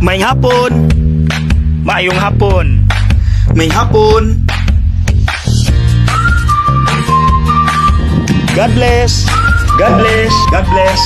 May hapon. Maayong hapon. May hapon. God bless. God bless. God bless.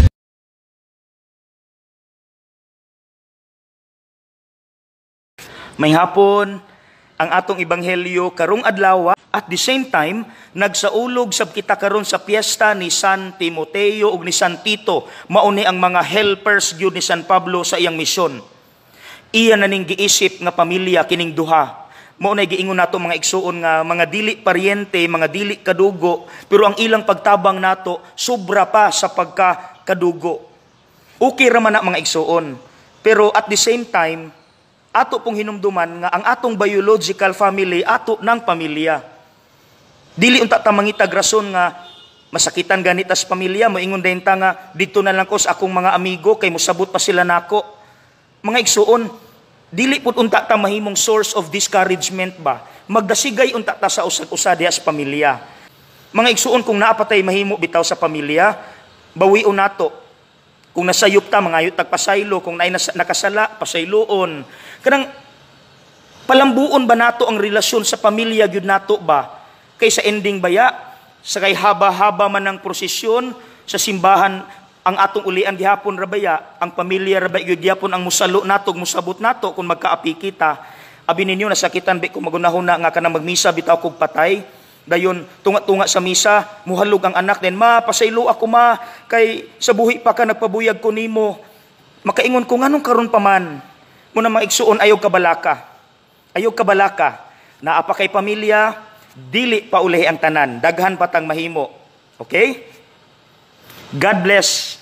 May hapon ang atong ebanghelyo karong adlaw, at the same time nagsaulog sab kita karon sa piyesta ni San Timoteo ug ni San Tito. Mao ni ang mga helpers gyud ni San Pablo sa iyang misyon. Iya na ning giisip nga pamilya kining duha. Mao na giingon nato mga igsuon nga mga dili paryente, mga dili kadugo, pero ang ilang pagtabang nato sobra pa sa pagka-kadugo. Okay ra man na mga igsuon, pero at the same time ato pong hinumduman nga ang atong biological family ato ng pamilya. Dili unta ta mangitag rason nga masakitan ganit as pamilya, moingon dayon ta nga dito na lang ko sa akong mga amigo kay mosabot pa sila nako. Mga igsuon, dili pud unta ta mahimong source of discouragement ba. Magdasigay unta ta sa usag-usa diha sa pamilya. Mga igsuon, kung naa pa tay mahimo bitaw sa pamilya, bawion nato. Kung nasayop ta, mangayot tagpasaylo. Kung naay nakasala, pasayloon. Kanang palambuon ba nato ang relasyon sa pamilya gyud nato ba? Kay sa ending baya, sa kay haba-haba man ang prosesyon sa simbahan, ang atong ulian gihapon rabaya, ang pamilya rabay gyud gihapon ang musalo nato, musabot nato kung magkaapi kita. Abi ninyo nasakitan ba kung magunahuna nga kanang magmisa bitaw kog patay. Dayon tunga-tunga sa misa, muhalog ang anak din, ma pasaylo ako ma, kay sa buhi pa ka nagpabuyag ko nimo. Makaingon ko nganong karon pa man. Muna maigsuon ayaw kabalaka. Ayaw kabalaka. Naa pa kay pamilya, dili pa ulahi ang tanan, daghan patang mahimo. Okay? God bless.